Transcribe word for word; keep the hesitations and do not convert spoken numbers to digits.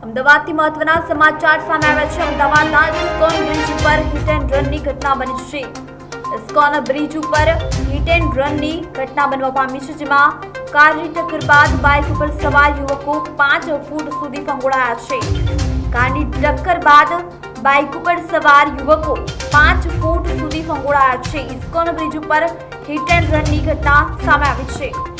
અમદાવાદથી મહત્વના સમાચાર સામે આવ્યા છે। અમદાવાદના ઇસ્કોન બ્રિજ ઉપર હિટ એન્ડ રનની ઘટના બની છે। ઇસ્કોન બ્રિજ ઉપર હિટ એન્ડ રનની ઘટના બનવા પામી છે, જેમાં કારની ટક્કર બાદ બાઇક ઉપર સવાર યુવકો પાંચ ફૂટ સુધી ફંગોળાયા છે। કારની ટક્કર બાદ બાઇક ઉપર સવાર યુવકો પાંચ ફૂટ સુધી ફંગોળાયા છે। ઇસ્કોન બ્રિજ ઉપર હિટ એન્ડ રનની ઘટના સામે આવી છે।